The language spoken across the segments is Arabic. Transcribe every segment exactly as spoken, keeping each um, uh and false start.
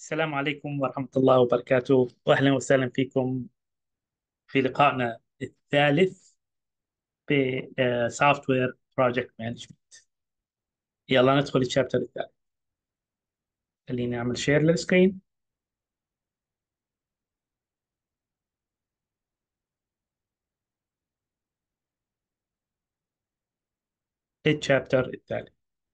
السلام عليكم ورحمة الله وبركاته، وأهلا وسهلا فيكم في لقائنا الثالث في سوفت وير بروجكت مانجمنت. يلا ندخل الشابتر الثالث. خليني أعمل شير للسكرين. الشابتر الثالث.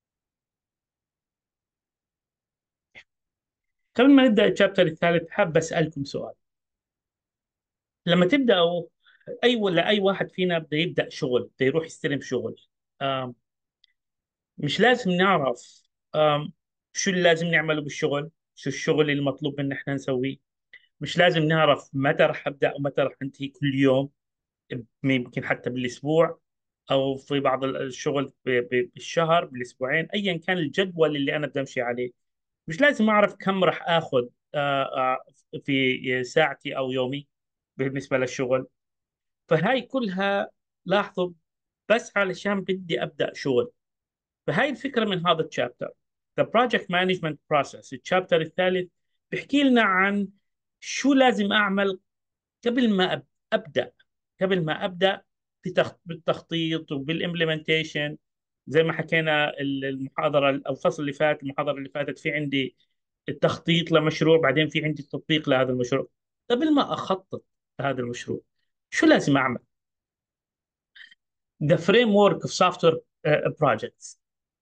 قبل ما نبدأ الشابتر الثالث حاب أسألكم سؤال. لما تبدأوا، أي ولا أي واحد فينا بده يبدأ شغل، بده يروح يستلم شغل. آم، مش لازم نعرف آم، شو اللي لازم نعمله بالشغل، شو الشغل اللي مطلوب منا احنا نسويه. مش لازم نعرف متى رح أبدأ ومتى رح أنتهي كل يوم، يمكن حتى بالاسبوع، او في بعض الشغل ب- ب- بالشهر، بالاسبوعين، ايا كان الجدول اللي انا بدي امشي عليه. مش لازم اعرف كم راح اخذ آه، آه، في ساعتي او يومي بالنسبه للشغل. فهاي كلها، لاحظوا، بس علشان بدي ابدا شغل. فهاي الفكره من هذا التشابتر، The Project Management Process. التشابتر الثالث بيحكي لنا عن شو لازم اعمل قبل ما أب- ابدا قبل ما ابدا في تخ- بالتخطيط وبالإمبلمنتيشن. زي ما حكينا ال- المحاضره او الفصل اللي فات، المحاضره اللي فاتت، في عندي التخطيط لمشروع، بعدين في عندي التطبيق لهذا المشروع. قبل ما اخطط هذا المشروع، شو لازم اعمل؟ The framework of software uh, projects.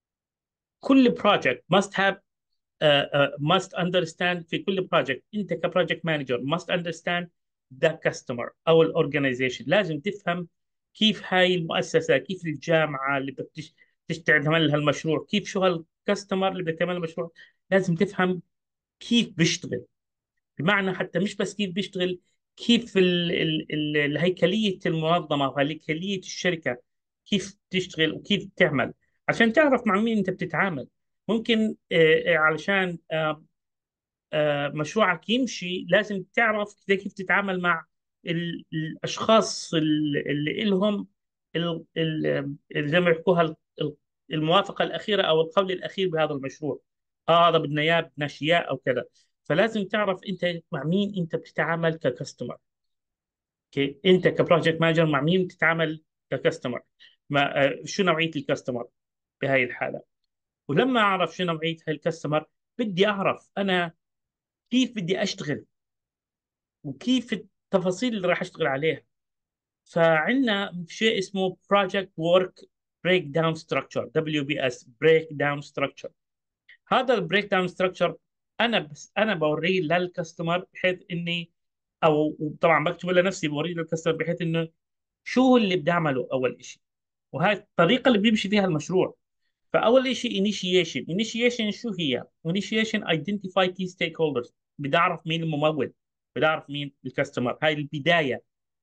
كل project must have uh, uh, must understand. في كل project انت كبروجكت مانجر must understand the customer او الاورجنايزيشن. لازم تفهم كيف هاي المؤسسه، كيف الجامعه اللي بتش تش- تعمل لها المشروع، كيف شو هالكاستمر اللي بتعمل المشروع. لازم تفهم كيف بيشتغل. بمعنى حتى مش بس كيف بيشتغل، كيف ال ال ال الهيكليه المنظمه وهيكليه الشركه، كيف تشتغل وكيف تعمل، عشان تعرف مع مين انت بتتعامل. ممكن آه، آه، علشان آه، آه، مشروعك يمشي، لازم تعرف كيف كيف تتعامل مع ال- الأشخاص ال- اللي لهم ال- ال- ال- زي ما يحكوها ال- ال- الموافقة الأخيرة أو القول الأخير بهذا المشروع. آه هذا بدنا إياه، بدنا أشياء أو كذا. فلازم تعرف أنت مع مين أنت بتتعامل ككاستمر. اوكي، أنت كبروجكت مانجر مع مين بتتعامل ككاستمر؟ ما آه، شو نوعية الكاستمر بهاي الحالة؟ ولما أعرف شو نوعية هاي الكاستمر، بدي أعرف أنا كيف بدي اشتغل وكيف التفاصيل اللي راح اشتغل عليها. فعندنا شيء اسمه Project Work Breakdown Structure، دبليو بي اس Breakdown Structure. هذا البريك داون ستراكشر انا بس انا بوريه للكاستمر، بحيث اني، او طبعا بكتبه لنفسي، بوريه للكاستمر بحيث انه شو هو اللي بدي اعمله اول شيء، وهي الطريقه اللي بيمشي فيها المشروع. فاول شيء initiation. initiation شو هي؟ initiation identify key stakeholders. بدي اعرف مين الممول، بدي اعرف مين الكاستمر. هاي البدايه.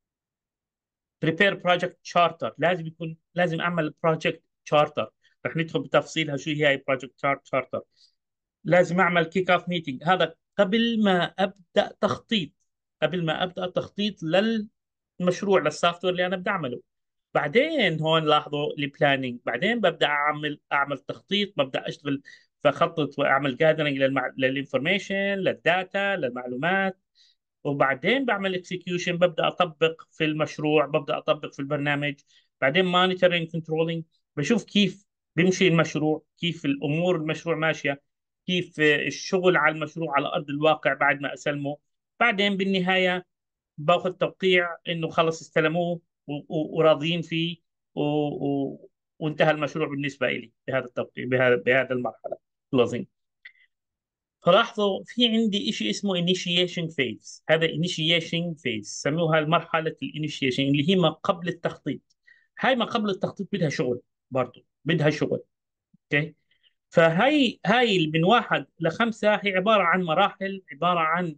prepare project charter. لازم يكون لازم اعمل project charter. رح ندخل بتفصيلها شو هي هاي project charter. لازم اعمل كيك اوف ميتنج، هذا قبل ما ابدا تخطيط. قبل ما ابدا تخطيط للمشروع، للسوفت وير اللي انا بدي اعمله. بعدين هون لاحظوا البلاننج، بعدين ببدا اعمل اعمل تخطيط، ببدا اشتغل، فخطط واعمل جاذرنج للمع... للانفورميشن، للداتا، للمعلومات. وبعدين بعمل اكسكيوشن، ببدا اطبق في المشروع، ببدا اطبق في البرنامج. بعدين مانيتورنج كنترولينج، بشوف كيف بيمشي المشروع، كيف الامور المشروع ماشيه، كيف الشغل على المشروع على ارض الواقع بعد ما اسلمه. بعدين بالنهايه باخذ توقيع انه خلص استلموه و- و- وراضيين فيه، و... و... وانتهى المشروع بالنسبه لي بهذا التوقيع، بهذا بهذا المرحله كلوزنج. فلاحظوا في عندي شيء اسمه initiation phase. هذا initiation phase سموها مرحله الانيشيشن، اللي هي ما قبل التخطيط. هاي ما قبل التخطيط بدها شغل، برضه بدها شغل. اوكي. فهاي هاي من واحد لخمسه هي عباره عن مراحل، عباره عن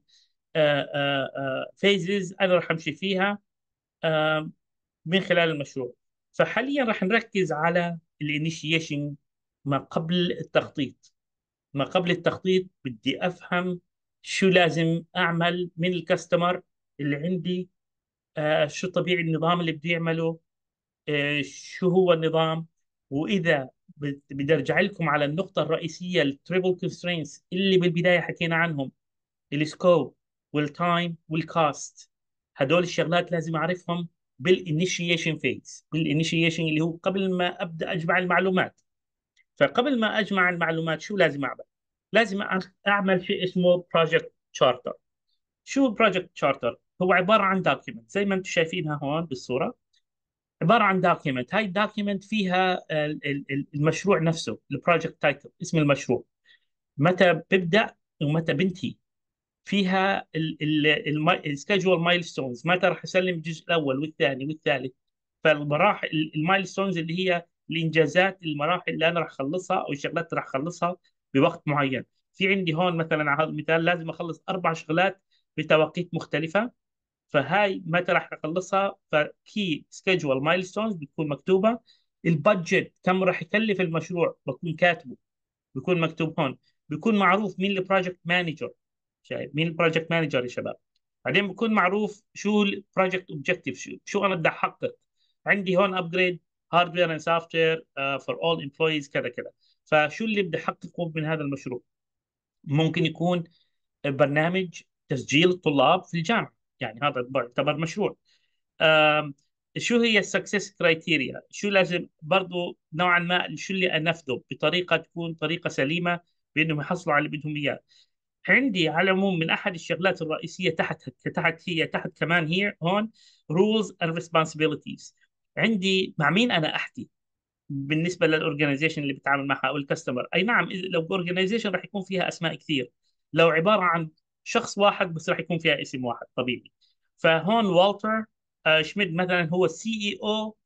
فيزز انا راح امشي فيها آه، من خلال المشروع. فحاليا راح نركز على الانيشيشن، ما قبل التخطيط. ما قبل التخطيط بدي افهم شو لازم اعمل من الكاستمر اللي عندي، آه، شو طبيعي النظام اللي بدي يعمله، آه، شو هو النظام. واذا بد- بدي ارجع لكم على النقطه الرئيسيه، التريبل كونسترينتس اللي بالبدايه حكينا عنهم. السكوب والتايم والكاست. هدول الشغلات لازم اعرفهم بالانيشيشن فيز. بالانيشيشن اللي هو قبل ما ابدا اجمع المعلومات. فقبل ما اجمع المعلومات شو لازم اعمل؟ لازم أع- اعمل شيء اسمه بروجكت تشارتر. شو البروجكت تشارتر؟ هو عباره عن دوكيمنت زي ما انتم شايفينها هون بالصوره. عباره عن دوكيمنت. هاي الدوكيمنت فيها ال- ال- ال- المشروع نفسه، البروجكت تايتل، اسم المشروع، متى ببدا ومتى بنتهي. فيها السكجول مايلستونز، متى راح اسلم الجزء الاول والثاني والثالث. فالمراحل المايلستونز اللي هي الانجازات، المراحل اللي انا راح اخلصها او الشغلات اللي راح اخلصها بوقت معين. في عندي هون مثلا على هذا المثال لازم اخلص اربع شغلات بتوقيت مختلفه. فهاي متى راح اخلصها؟ فكي سكجول مايلستونز بتكون مكتوبه. البادجت كم راح يكلف المشروع بكون كاتبه، بيكون مكتوب هون. بيكون معروف مين البروجكت مانجر. شايف مين البروجكت مانجر يا شباب؟ بعدين بيكون معروف شو البروجكت اوبجيكتيف، شو شو انا بدي احقق. عندي هون ابجريد هاردوير اند سوفت وير فور اول امبلويز كذا كذا. فشو اللي بدي احققه من هذا المشروع؟ ممكن يكون برنامج تسجيل الطلاب في الجامعه، يعني هذا يعتبر مشروع. آم، شو هي السكسس كرايتيريا؟ شو لازم برضو نوعا ما شو اللي انفذه بطريقه تكون طريقه سليمه بانهم يحصلوا على اللي بدهم اياه. عندي على العموم من احد الشغلات الرئيسيه تحت تحت هي تحت كمان هي هون rules and responsibilities. عندي مع مين انا احكي بالنسبه للاورجنايزيشن اللي بتعامل معها او الكاستمر. اي نعم، إذا- لو اورجنايزيشن راح يكون فيها اسماء كثير. لو عباره عن شخص واحد بس راح يكون فيها اسم واحد طبيعي. فهون والتر آه، شميد مثلا هو السي اي او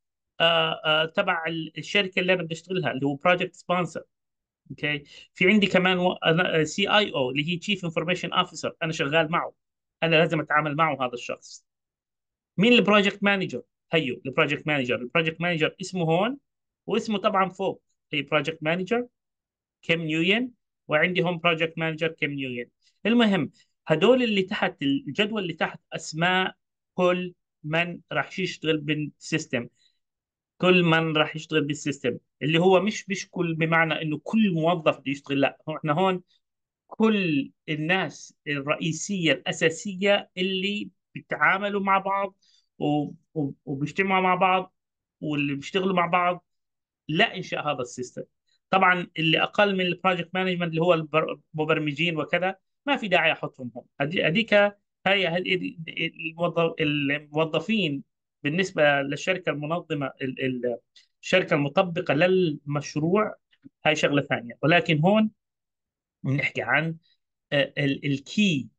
تبع الشركه اللي انا بدي اشتغلها، اللي هو بروجكت سبونسر. اوكي. في عندي كمان سي اي او اللي هي تشيف انفورميشن اوفيسر، انا شغال معه، انا لازم اتعامل معه هذا الشخص. مين البروجكت مانجر؟ هيو البروجكت مانجر. البروجكت مانجر اسمه هون واسمه طبعا فوق. هي بروجكت مانجر كيم نيوين، وعندي هون بروجكت مانجر كيم نيوين. المهم، هدول اللي تحت الجدول اللي تحت اسماء كل من راح يشتغل بالسيستم. كل من راح يشتغل بالسيستم اللي هو مش مش كل بمعنى انه كل موظف بده يشتغل، لا، هو احنا هون كل الناس الرئيسية الأساسية اللي بيتعاملوا مع بعض و- و- وبيجتمعوا مع بعض واللي بيشتغلوا مع بعض لإنشاء هذا السيستم. طبعا اللي أقل من البروجكت مانجمنت اللي هو البر- المبرمجين وكذا، ما في داعي أحطهم هم. هدي- هديك هي هدي- الموظف- الموظفين بالنسبة للشركة المنظمة ال- ال- الشركة المطبقة للمشروع، هاي شغلة ثانية. ولكن هون بنحكي عن الكي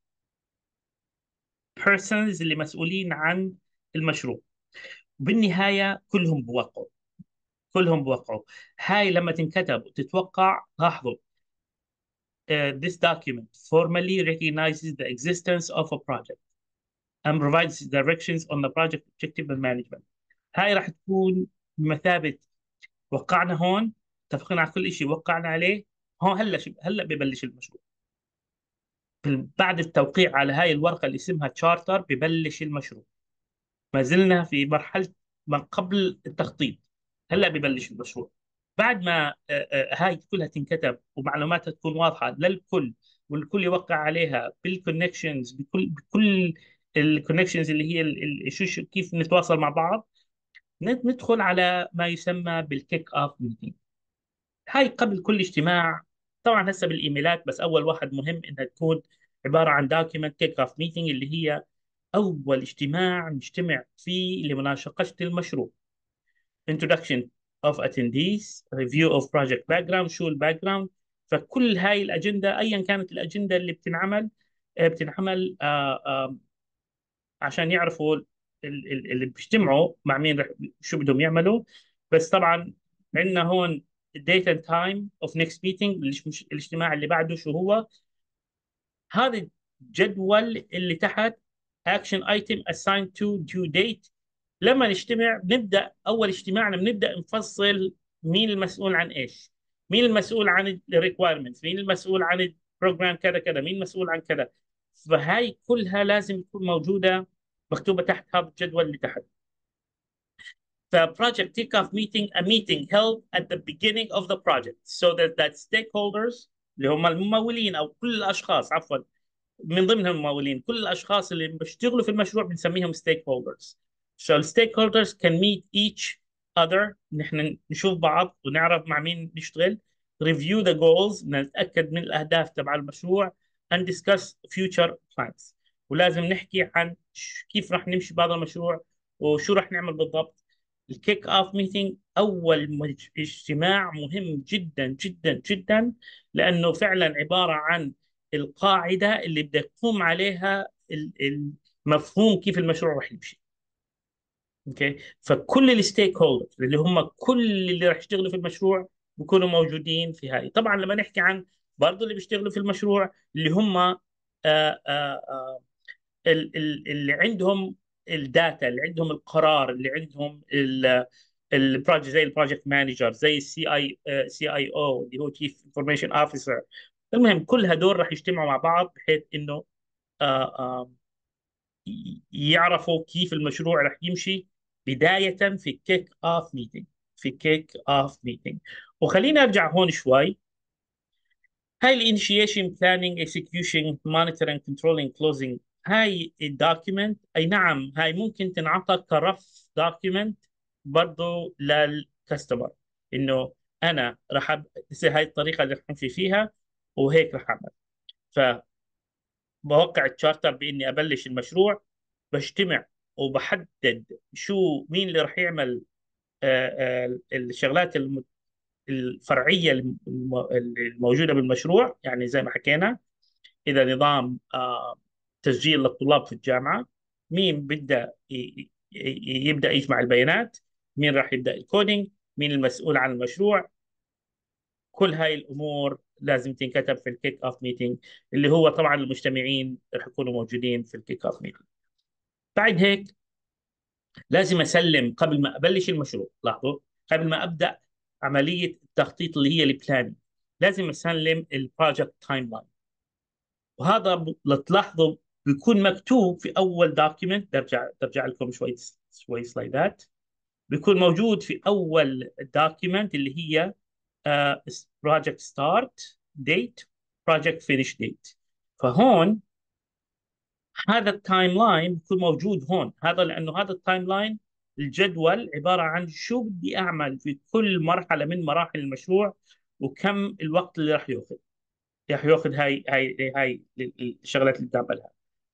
بيرسونز اللي مسؤولين عن المشروع. بالنهاية كلهم بوقعوا. كلهم بوقعوا. هاي لما تنكتب وتتوقع، لاحظوا uh, this document formally recognizes the existence of a project and provides directions on the project objective and management. هاي راح تكون بمثابة وقعنا هون، اتفقنا على كل شيء وقعنا عليه. هون هلا شو- هلا ببلش المشروع. بعد التوقيع على هاي الورقة اللي اسمها تشارتر ببلش المشروع. ما زلنا في مرحلة ما قبل التخطيط. هلا ببلش المشروع. بعد ما آه، آه، هاي كلها تنكتب ومعلوماتها تكون واضحة للكل، والكل يوقع عليها بالكونكشنز، بكل بكل الكونكشنز اللي هي ال- ال- شو شو- كيف نتواصل مع بعض. ند- ندخل على ما يسمى بالكيك اوف ميتينج. هاي قبل كل اجتماع. طبعا هسه بالايميلات، بس اول واحد مهم انها تكون عبارة عن دوكيمنت كيك اوف ميتينج، اللي هي أول اجتماع نجتمع فيه لمناقشة المشروع. Introduction of attendees, review of project background، شو الباك جراوند. فكل هاي الأجندة أيا كانت الأجندة اللي بتنعمل، آه، بتنعمل آه، آه، عشان يعرفوا ال- ال- اللي بيجتمعوا مع مين، رح شو بدهم يعملوا. بس طبعا عندنا هون date and time of next meeting، الاج- الاجتماع اللي بعده شو هو. هذا الجدول اللي تحت action item assigned to due date. لما نجتمع بنبدأ أول اجتماعنا بنبدأ نفصل مين المسؤول عن إيش. مين المسؤول عن الريكوايرمنتس، مين المسؤول عن البروجرام كذا كذا، مين المسؤول عن كذا. فهاي كلها لازم تكون موجودة مكتوبة تحت هذا الجدول اللي تحت. ف project kickoff meeting, a meeting held at the beginning of the project so that that stakeholders اللي هم الممولين أو كل الأشخاص عفوا من ضمنهم الممولين، كل الاشخاص اللي بيشتغلوا في المشروع بنسميهم ستيك هولدرز. So الستيك هولدرز can meet each other، نحن نشوف بعض ونعرف مع مين نشتغل، review the goals، نتاكد من الاهداف تبع المشروع، and discuss future plans. ولازم نحكي عن كيف راح نمشي بهذا المشروع وشو راح نعمل بالضبط. الكيك اوف ميتينج اول مج- اجتماع مهم جدا جدا جدا، لانه فعلا عباره عن القاعده اللي بدك تقوم عليها ال- المفهوم كيف المشروع راح يمشي. اوكي، فكل الستيك هولدرز اللي هم كل اللي راح يشتغلوا في المشروع بيكونوا موجودين في هاي. طبعا لما نحكي عن برضه اللي بيشتغلوا في المشروع اللي هم آه، آه، آه، ال- ال- اللي عندهم الداتا، اللي عندهم القرار، اللي عندهم البروجكت، زي البروجكت مانجر، زي السي اي سي اي او اللي هو تشيف انفورميشن اوفيسر. المهم كل هدول راح يجتمعوا مع بعض بحيث انه آه، آه، ي- يعرفوا كيف المشروع راح يمشي بداية في كيك اوف ميتنج. في كيك اوف ميتنج. وخلينا ارجع هون شوي. هاي الانيشيشن بلاننج اكسكيوشن مونيتورنج كنترولينج كلوزنج، هاي الدوكيمنت اي نعم هاي ممكن تنعطى كرف دوكيمنت برضه للكاستمر، انه انا راح أب... هاي الطريقه اللي راح امشي فيها وهيك راح اعمل. فبوقع التشارتر باني ابلش المشروع، بجتمع وبحدد شو مين اللي راح يعمل آه، آه، الشغلات الم- الفرعيه الم- الموجوده بالمشروع، يعني زي ما حكينا إذا نظام آه، تسجيل للطلاب في الجامعة، مين بدأ ي- ي- يبدأ يجمع البيانات، مين راح يبدأ الكودينج، مين المسؤول عن المشروع. كل هاي الأمور لازم تنكتب في الكيك أوف ميتينج، اللي هو طبعا المجتمعين راح يكونوا موجودين في الكيك أوف ميتينج. بعد هيك لازم أسلم قبل ما أبلش المشروع، لاحظوا، قبل ما أبدأ عملية التخطيط اللي هي البلاننج، لازم أسلم البروجكت تايم لاين. وهذا ب- لتلاحظوا بيكون مكتوب في اول دوكيمنت. برجع برجع لكم شوي شوي سلايدات. بيكون موجود في اول دوكيمنت اللي هي بروجكت ستارت ديت، بروجكت فينيش ديت. فهون هذا التايم لاين بيكون موجود هون، هذا لانه هذا التايم لاين الجدول عباره عن شو بدي اعمل في كل مرحله من مراحل المشروع، وكم الوقت اللي راح ياخذ. راح ياخذ هاي هاي هاي الشغلات اللي بدي اعملها.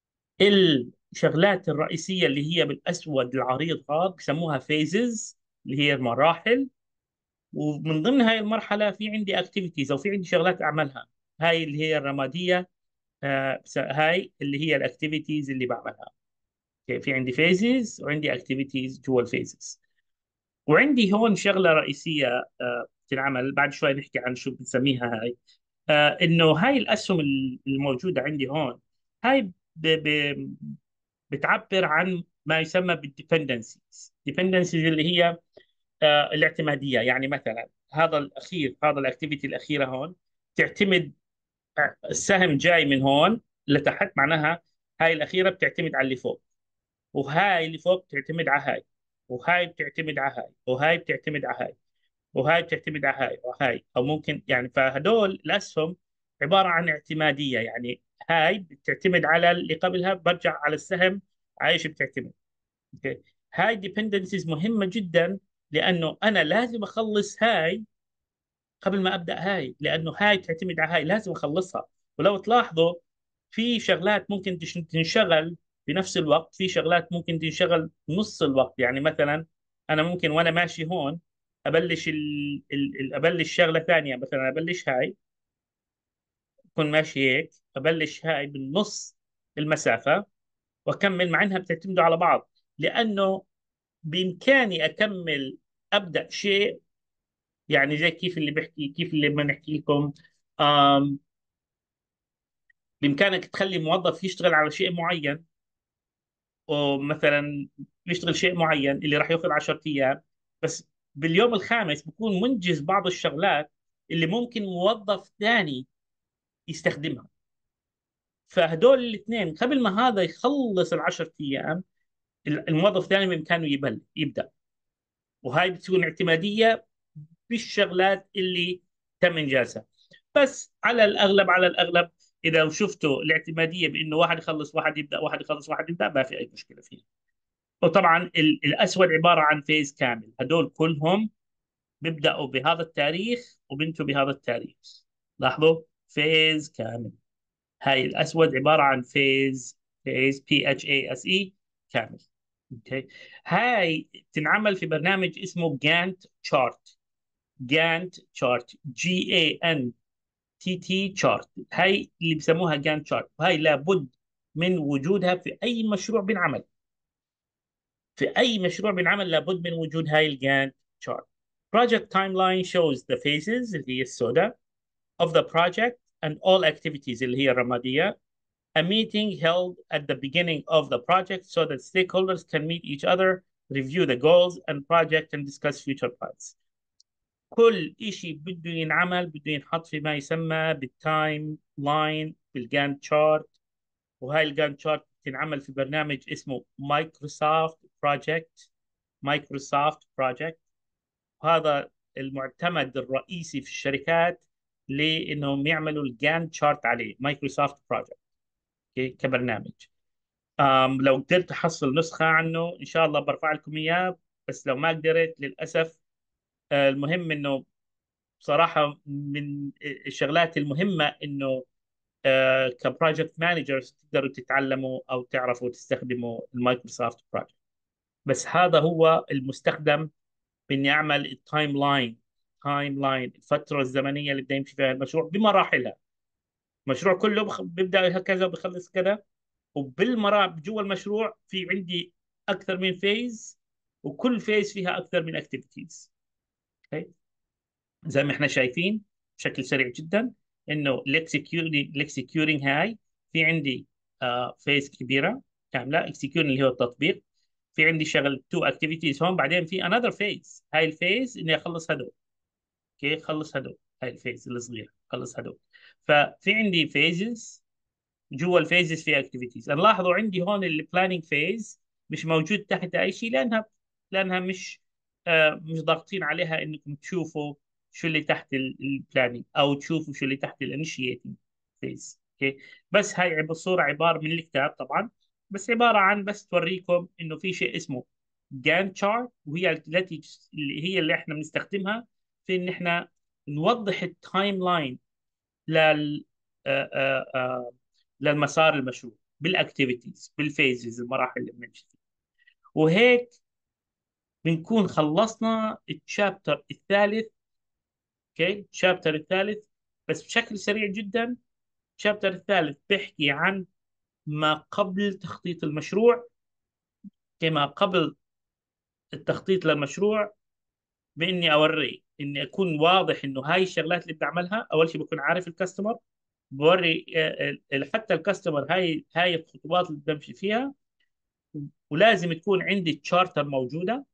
الشغلات الرئيسية اللي هي بالأسود العريض هذا بسموها فيزز، اللي هي المراحل. ومن ضمن هاي المرحلة في عندي اكتيفيتيز أو في عندي شغلات أعملها. هاي اللي هي الرمادية. آه بس- هاي اللي هي الاكتيفيتيز اللي بعملها. أوكي، في عندي فيزز وعندي اكتيفيتيز جوا الفيزز. وعندي هون شغلة رئيسية آه تنعمل بعد شوي، نحكي عن شو بنسميها هاي. آه انه هاي الاسهم الموجودة عندي هون، هاي ب... ب... بتعبر عن ما يسمى بالديبندنسيز. ديبندنسيز اللي هي آه، الاعتماديه. يعني مثلا هذا الاخير، هذا الاكتيفيتي الاخيره هون تعتمد، آه، السهم جاي من هون لتحت، معناها هاي الاخيره بتعتمد على اللي فوق، وهاي اللي فوق بتعتمد على هاي، وهاي بتعتمد على هاي، وهاي بتعتمد على هاي، وهاي بتعتمد على هاي وهاي. او ممكن يعني، فهدول الاسهم عباره عن اعتماديه. يعني هاي بتعتمد على اللي قبلها، برجع على السهم عايش بتعتمد. اوكي، هاي ديبندنسيز مهمه جدا، لانه انا لازم اخلص هاي قبل ما ابدا هاي، لانه هاي تعتمد على هاي، لازم اخلصها. ولو تلاحظوا في شغلات ممكن تش- تنشغل بنفس الوقت، في شغلات ممكن تنشغل نص الوقت. يعني مثلا انا ممكن وانا ماشي هون ابلش ال... ال... ال- ابلش شغله ثانيه، مثلا ابلش هاي، اكون ماشي هيك، ابلش هاي بالنص المسافه واكمل، مع انها بتعتمدوا على بعض. لانه بإمكاني أكمل أبدأ شيء، يعني زي كيف اللي بحكي، كيف اللي لما نحكي لكم آم بإمكانك تخلي موظف يشتغل على شيء معين، ومثلا يشتغل شيء معين اللي راح ياخذ عشرة أيام، بس باليوم الخامس بكون منجز بعض الشغلات اللي ممكن موظف ثاني يستخدمها. فهدول الاثنين قبل ما هذا يخلص العشرة أيام، الموظف الثاني بإمكانه يبل يبدأ. وهاي بتكون اعتمادية بالشغلات اللي تم انجازها. بس على الاغلب على الاغلب اذا شفتوا الاعتماديه بانه واحد يخلص واحد يبدا، واحد يخلص واحد يبدا، ما في اي مشكله فيها. وطبعا ال- الاسود عباره عن فيز كامل، هدول كلهم بيبداوا بهذا التاريخ وبنتهوا بهذا التاريخ. لاحظوا، فيز كامل. هاي الاسود عباره عن فيز، فيز بي اتش اي اس اي كامل. اوكي. هاي تنعمل في برنامج اسمه جانت شارت. جانت شارت، جي اي ان تي تي شارت. هاي اللي بسموها جانت شارت، وهاي لابد من وجودها في اي مشروع بنعمل. في اي مشروع بنعمل لابد من وجود هاي الجانت شارت. Project timeline shows the phases اللي هي السوداء of the project and all activities اللي هي الرمادية. A meeting held at the beginning of the project so that stakeholders can meet each other, review the goals and project and discuss future plans. كل شيء بده ينعمل بده ينحط في ما يسمى بالتايم لاين بالجانت شارت. وهاي الجانت شارت تنعمل في برنامج اسمه مايكروسوفت بروجكت. مايكروسوفت بروجكت. وهذا المعتمد الرئيسي في الشركات لانهم يعملوا الجانت شارت عليه، مايكروسوفت بروجكت كبرنامج. أم لو قدرت احصل نسخة عنه ان شاء الله برفع لكم اياه، بس لو ما قدرت للاسف. آه، المهم انه بصراحة من الشغلات المهمة انه آه، كبروجكت مانجرز تقدروا تتعلموا او تعرفوا تستخدموا المايكروسوفت بروجكت. بس هذا هو المستخدم باني اعمل التايم لاين. تايم لاين، الفترة الزمنية اللي بده يمشي فيها المشروع بمراحلها. المشروع كله بخ- بيبدأ هكذا وبيخلص كذا. وبالمراحل جوا المشروع في عندي اكثر من فيز، وكل فيز فيها اكثر من اكتيفيتيز. زي ما احنا شايفين بشكل سريع جدا انه الاكسكيورنج الاكسكيورنج هاي في عندي آه فيز كبيره كامله. اكسكيورنج اللي هو التطبيق. في عندي شغل تو اكتيفيتيز هون، بعدين في انذر فيز. هاي الفيز اني اخلص هدول. اوكي، خلص هدول. هاي الفيز الصغيره، خلص هدول. ففي عندي فيزز، جوا الفيزز في اكتيفيتيز. نلاحظوا عندي هون البلاننج فيز مش موجود تحت اي شيء، لانها لانها مش آه مش ضاغطين عليها انكم تشوفوا شو اللي تحت البلاننج او تشوفوا شو اللي تحت الانيشيتنج فيز. اوكي. بس هاي بالصوره عباره من الكتاب طبعا، بس عباره عن بس توريكم انه في شيء اسمه جان تشارت، وهي التي اللي هي اللي احنا بنستخدمها في ان احنا نوضح التايم لاين لل آه، آه، آه، للمسار المشروع بالاكتيفيتيز بالفيزز، المراحل اللي بنمشي فيها. وهيك بنكون خلصنا الشابتر الثالث. اوكي، الشابتر الثالث بس بشكل سريع جدا. الشابتر الثالث بيحكي عن ما قبل تخطيط المشروع. كما قبل التخطيط للمشروع، باني اوري اني اكون واضح انه هاي الشغلات اللي بدي اعملها. اول شيء بكون عارف الكاستمر، بوري آه، آه، حتى الكاستمر هاي هاي الخطوات اللي بمشي فيها. ولازم تكون عندي تشارتر موجوده.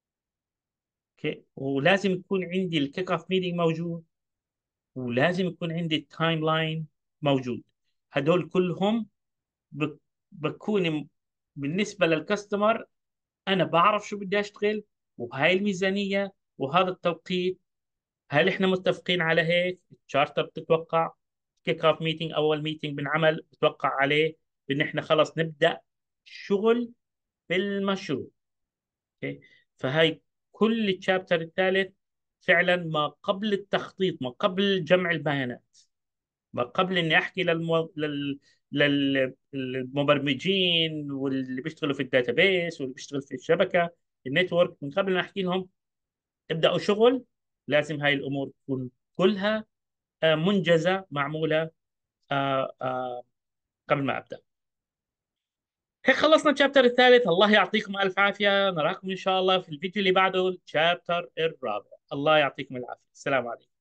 اوكي. ولازم يكون عندي الكيك اوف ميتنج موجود. ولازم يكون عندي التايم لاين موجود. هدول كلهم بك- بكون بالنسبه للكاستمر انا بعرف شو بدي اشتغل، وهاي الميزانيه وهذا التوقيت. هل احنا متفقين على هيك؟ التشارتر بتتوقع كيك اوف ميتنج، اول ميتنج بنعمل بتوقع عليه بان احنا خلص نبدا شغل في المشروع. اوكي. فهاي كل الشابتر الثالث فعلا ما قبل التخطيط، ما قبل جمع البيانات، ما قبل اني احكي للمو... لل... لل... للمبرمجين واللي بيشتغلوا في الداتابيس واللي بيشتغل في الشبكه النتورك. من قبل ما احكي لهم ابداوا شغل، لازم هاي الامور تكون كلها آه، منجزه معموله آه، آه، قبل ما ابدا. هيك خلصنا الشابتر الثالث. الله يعطيكم الف عافيه، نراكم ان شاء الله في الفيديو اللي بعده، الشابتر الرابع. الله يعطيكم العافيه، السلام عليكم.